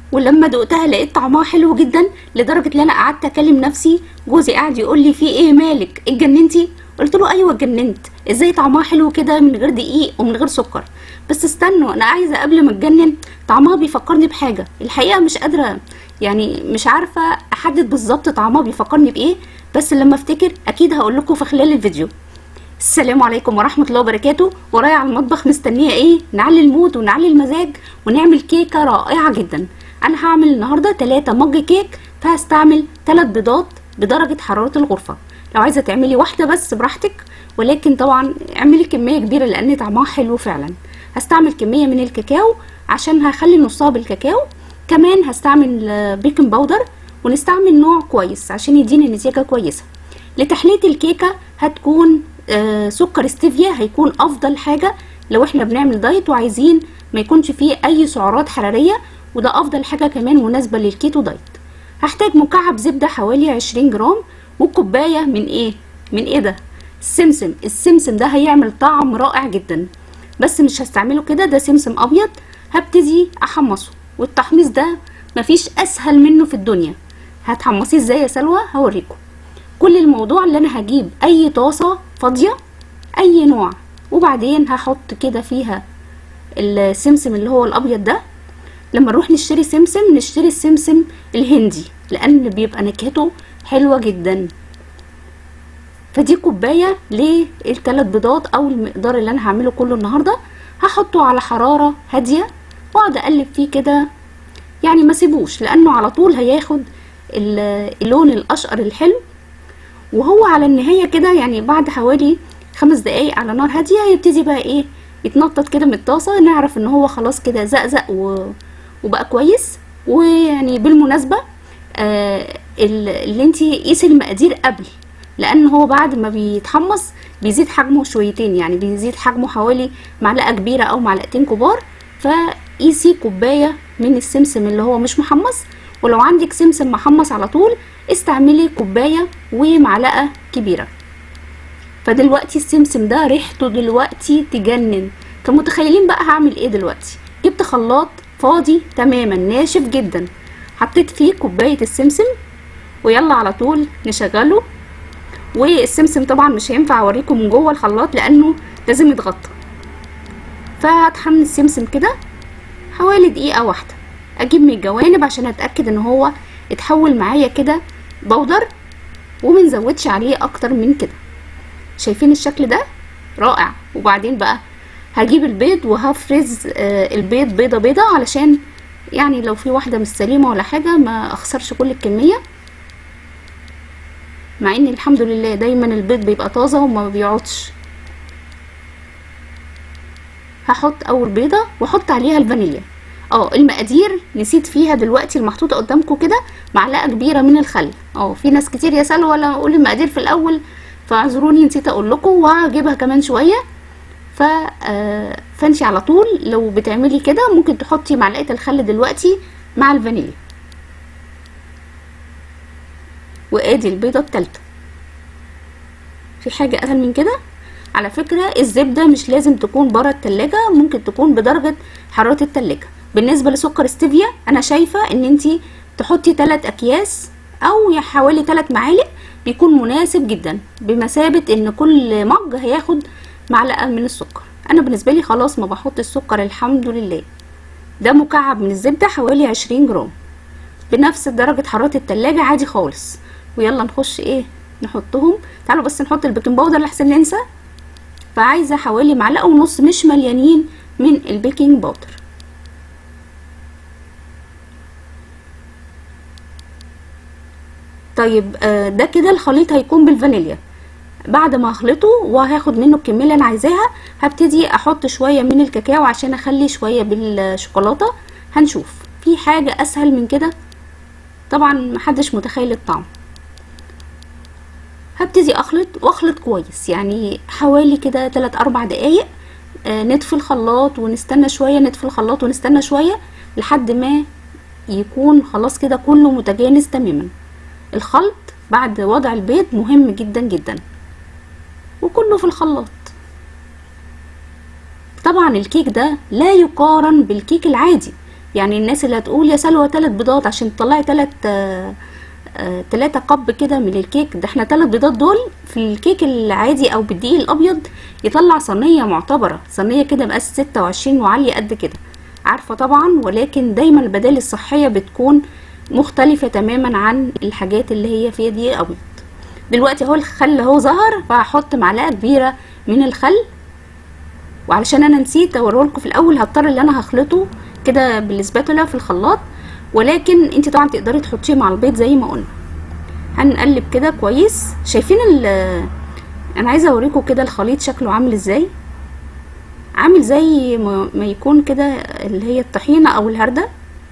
ولما دقتها لقيت طعمها حلو جدا، لدرجه ان انا قعدت اكلم نفسي. جوزي قاعد يقول لي في ايه مالك اتجننتي؟ قلت له ايوه اتجننت، ازاي طعمها حلو كده من غير دقيق ومن غير سكر؟ بس استنوا، انا عايزه قبل ما اتجنن، طعمها بيفكرني بحاجه، الحقيقه مش قادره يعني مش عارفه احدد بالظبط طعمها بيفكرني بايه، بس لما افتكر اكيد هقول لكم في خلال الفيديو. السلام عليكم ورحمه الله وبركاته. ورايا على المطبخ مستنيه ايه؟ نعلي المود ونعلي المزاج ونعمل كيكه رائعه جدا. انا هعمل النهارده 3 مج كيك، فهستعمل 3 بيضات بدرجه حراره الغرفه. لو عايزه تعملي واحده بس براحتك، ولكن طبعا اعملي كميه كبيره لان طعمها حلو فعلا. هستعمل كميه من الكاكاو عشان هخلي نصها بالكاكاو، كمان هستعمل بيكنج باودر، ونستعمل نوع كويس عشان يديني نتيجه كويسه. لتحليه الكيكه هتكون سكر ستيفيا، هيكون افضل حاجه لو احنا بنعمل دايت وعايزين ما يكونش فيه اي سعرات حراريه، وده افضل حاجه كمان مناسبه للكيتو دايت. هحتاج مكعب زبده حوالي 20 جرام، وكوبايه من ايه ده؟ السمسم. السمسم ده هيعمل طعم رائع جدا، بس مش هستعمله كده، ده سمسم ابيض. هبتدي احمصه، والتحميص ده مفيش اسهل منه في الدنيا. هتحمصيه ازاي يا سلوى؟ هوريكم. كل الموضوع اللي انا هجيب اي طاسه فاضيه اي نوع، وبعدين هحط كده فيها السمسم اللي هو الابيض ده. لما نروح نشتري سمسم نشتري السمسم الهندي، لان بيبقى نكهته حلوه جدا. فدي كوبايه لل3 بيضات او المقدار اللي انا هعمله كله النهارده. هحطه على حراره هاديه واقعد اقلب فيه كده، يعني ما سيبوش لانه على طول هياخد اللون الاشقر الحلو. وهو على النهايه كده يعني بعد حوالي 5 دقايق على نار هاديه هيبتدي بقى ايه، يتنطط كده من الطاسه، نعرف ان هو خلاص كده زقزق وبقى كويس. ويعني بالمناسبه اللي انتي قيسي المقادير قبل، لان هو بعد ما بيتحمص بيزيد حجمه شويتين، يعني بيزيد حجمه حوالي معلقه كبيره او معلقتين كبار. فقيسي كوبايه من السمسم اللي هو مش محمص، ولو عندك سمسم محمص على طول استعملي كوبايه ومعلقه كبيره. فدلوقتي السمسم ده ريحته دلوقتي تجنن. فمتخيلين بقى هعمل ايه دلوقتي؟ جبت خلاط فاضي تماما ناشف جدا، حطيت فيه كوبايه السمسم، ويلا على طول نشغله. والسمسم طبعا مش هينفع اوريكم من جوه الخلاط لانه لازم يتغطى. فهطحن السمسم كده حوالي دقيقه واحده، اجيب من الجوانب عشان اتاكد ان هو اتحول معايا كده بودر، ومنزودش عليه اكتر من كده. شايفين الشكل ده رائع. وبعدين بقى هجيب البيض وهفرز البيض بيضه بيضه، علشان يعني لو في واحده مش سليمه ولا حاجه ما اخسرش كل الكميه، مع ان الحمد لله دايما البيض بيبقى طازه وما بيقعدش. هحط اول بيضه واحط عليها الفانيليا. المقادير نسيت فيها دلوقتي، المحطوطه قدامكم كده معلقه كبيره من الخل. في ناس كتير يا سلوى ولا اقول المقادير في الاول، فاعذروني نسيت اقول لكم، وهجيبها كمان شويه. فانتي على طول لو بتعملي كده ممكن تحطي معلقه الخل دلوقتي مع الفانيليا. وادي البيضه الثالثه. في حاجه اسهل من كده؟ على فكره الزبده مش لازم تكون بره التلاجة، ممكن تكون بدرجه حراره التلاجة. بالنسبه لسكر ستيفيا انا شايفه ان انتي تحطي 3 اكياس او حوالي 3 معالق، بيكون مناسب جدا، بمثابه ان كل مج هياخد معلقه من السكر. انا بالنسبه لي خلاص ما بحط السكر الحمد لله. ده مكعب من الزبده حوالي 20 جرام بنفس درجه حراره التلاجة عادي خالص. ويلا نخش نحطهم. تعالوا بس نحط البيكنج باودر لحسن ننسى. فعايزه حوالي معلقه ونص مش مليانين من البيكنج باودر. طيب ده كده الخليط هيكون بالفانيليا. بعد ما اخلطه وهاخد منه الكميه اللي انا عايزاها، هبتدي احط شويه من الكاكاو عشان اخلي شويه بالشوكولاته. هنشوف في حاجه اسهل من كده؟ طبعا محدش متخيل الطعم. هبتدي اخلط كويس، يعني حوالي كده 3-4 دقايق. نطفي الخلاط ونستنى شويه، نطفي الخلاط ونستنى شويه لحد ما يكون خلاص كده كله متجانس تماما. الخلط بعد وضع البيض مهم جدا جدا، وكله في الخلاط. طبعا الكيك ده لا يقارن بالكيك العادي، يعني الناس اللي هتقول يا سلوى 3 بيضات عشان تطلعي 3 كب كده من الكيك، ده احنا 3 بيضات دول في الكيك العادي او بالدقيق الابيض يطلع صينيه معتبره، صينيه كده مقاس 26 وعاليه قد كده، عارفه طبعا. ولكن دايما البدائل الصحيه بتكون مختلفه تماما عن الحاجات اللي هي فيها دقيق ابيض. دلوقتي اهو الخل اهو ظهر، فهحط معلقه كبيره من الخل، وعلشان انا نسيت اوريهولكم في الاول هضطر ان انا هخلطه كده بالسباتولا في الخلاط، ولكن انت طبعا تقدري تحطيه مع البيض زي ما قلنا. هنقلب كده كويس. شايفين انا عايزه اوريكم كده الخليط شكله عامل ازاي، عامل زي ما يكون كده اللي هي الطحينه او الهرده.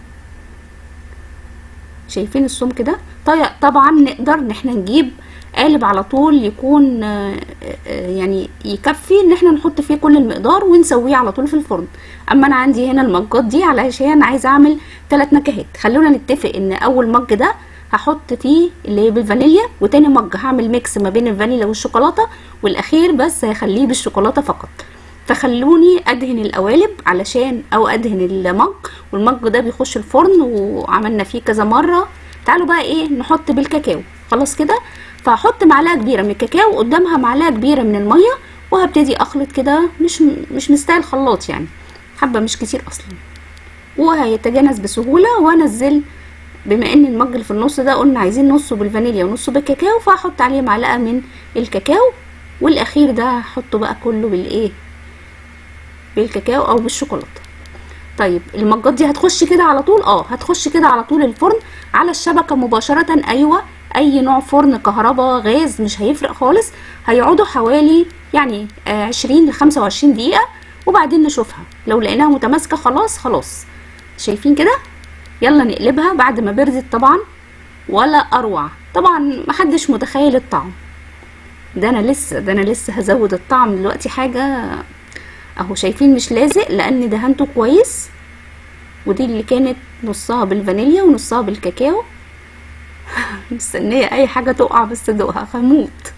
شايفين السمك كده؟ طبعا نقدر ان احنا نجيب قالب على طول يكون يعني يكفي ان احنا نحط فيه كل المقدار ونسويه على طول في الفرن. اما انا عندي هنا المجات دي علشان عايزه اعمل 3 نكهات. خلونا نتفق ان اول مج ده هحط فيه اللي هي بالفانيليا، وتاني مج هعمل ميكس ما بين الفانيليا والشوكولاته، والاخير بس هخليه بالشوكولاته فقط. فخلوني ادهن القوالب علشان او ادهن المج، والمج ده بيخش الفرن وعملنا فيه كذا مره. تعالوا بقى ايه نحط بالكاكاو. خلاص كده، فهحط معلقه كبيره من الكاكاو قدامها معلقه كبيره من الميه، وهبتدي اخلط كده. مش مستاهل خلاط يعني، حبه مش كتير اصلا، وهيتجانس بسهوله. وانزل بما ان المج اللي في النص ده قلنا عايزين نصه بالفانيليا ونصه بالكاكاو، فهحط عليه معلقه من الكاكاو، والاخير ده هحطه بقى كله بالايه، بالكاكاو او بالشوكولاته. طيب المجات دي هتخش كده على طول، هتخش كده على طول الفرن على الشبكه مباشره. ايوه، اي نوع فرن، كهرباء، غاز، مش هيفرق خالص. هيقعدوا حوالي يعني 20 ل 25 دقيقه، وبعدين نشوفها. لو لقيناها متماسكه خلاص. شايفين كده؟ يلا نقلبها بعد ما بردت طبعا. ولا اروع طبعا، محدش متخيل الطعم ده. انا لسه هزود الطعم دلوقتي حاجه اهو. شايفين مش لازق لان دهنته كويس. ودي اللي كانت نصها بالفانيليا ونصها بالكاكاو. مستنيه اي حاجه تقع بس ادوقها هموت.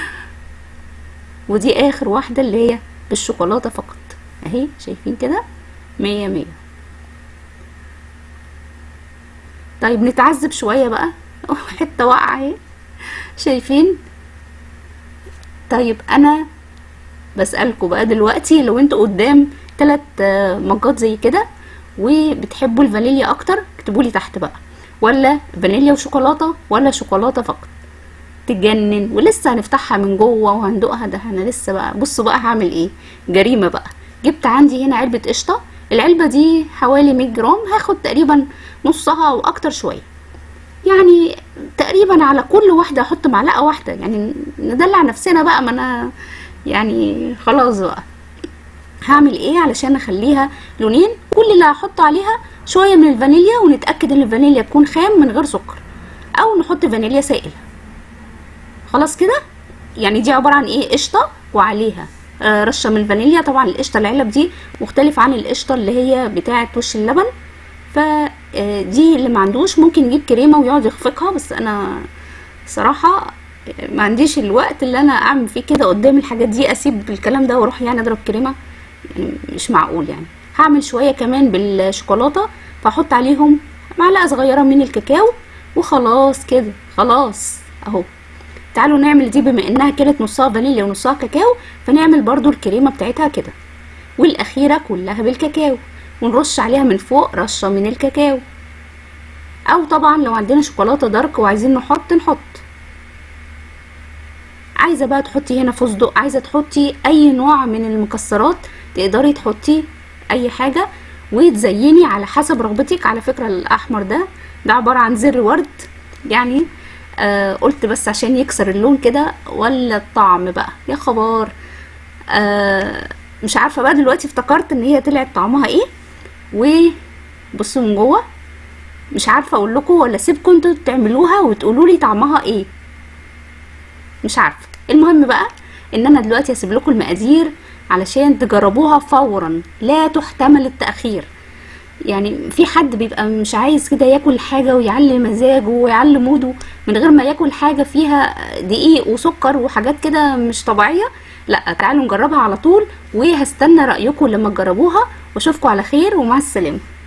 ودي اخر واحده اللي هي بالشوكولاته فقط اهي. شايفين كده؟ 100 100. طيب نتعذب شويه بقى. حته واقعه اهي، شايفين؟ طيب انا بسألكوا بقى دلوقتي، لو انتوا قدام 3 مجات زي كده وبتحبوا الفانيليا اكتر، اكتبولي تحت بقى، ولا فانيليا وشوكولاته، ولا شوكولاته فقط. تجنن. ولسه هنفتحها من جوه وهندوقها. ده انا لسه بقى. بصوا بقى هعمل ايه، جريمه بقى. جبت عندي هنا علبه قشطه. العلبه دي حوالي 100 جرام، هاخد تقريبا نصها واكتر شويه، يعني تقريبا على كل واحده احط معلقه واحده، يعني ندلع نفسنا بقى. ما انا يعني خلاص بقى. هعمل ايه علشان اخليها لونين؟ كل اللي هحط عليها شويه من الفانيليا، ونتاكد ان الفانيليا تكون خام من غير سكر، او نحط فانيليا سائله. خلاص كده. يعني دي عباره عن ايه، قشطه وعليها رشه من الفانيليا. طبعا القشطه العلب دي مختلفه عن القشطه اللي هي بتاعه وش اللبن. فدي اللي ما عندوش ممكن يجيب كريمه ويقعد يخفقها، بس انا صراحه ما عنديش الوقت اللي انا اعمل فيه كده قدام الحاجات دي، اسيب الكلام ده واروح يعني اضرب كريمه، يعني مش معقول. يعني هعمل شويه كمان بالشوكولاته، فاحط عليهم معلقه صغيره من الكاكاو، وخلاص كده. خلاص اهو. تعالوا نعمل دي، بما انها كانت نصها فانيليا ونصها كاكاو، فنعمل برضو الكريمه بتاعتها كده، والاخيره كلها بالكاكاو، ونرش عليها من فوق رشه من الكاكاو. او طبعا لو عندنا شوكولاته دارك وعايزين نحط. عايزه بقى تحطي هنا فستق، عايزه تحطي اي نوع من المكسرات، تقدري تحطي اي حاجه وتزيني على حسب رغبتك. على فكره الاحمر ده عباره عن زر ورد يعني. قلت بس عشان يكسر اللون كده. ولا الطعم بقى يا خبر. مش عارفه بقى دلوقتي افتكرت ان هي طلعت طعمها ايه. وبصوا من جوه، مش عارفه اقول لكم ولا سيبكم انتوا تعملوها وتقولوا لي طعمها ايه، مش عارفه. المهم بقى ان انا دلوقتي هسيب لكم المقادير علشان تجربوها فورا، لا تحتمل التاخير. يعني في حد بيبقى مش عايز كده ياكل حاجه ويعلي مزاجه ويعلي موده من غير ما ياكل حاجه فيها دقيق وسكر وحاجات كده مش طبيعيه. لا، تعالوا نجربها على طول، وهستنى رايكم لما تجربوها، واشوفكم على خير ومع السلامه.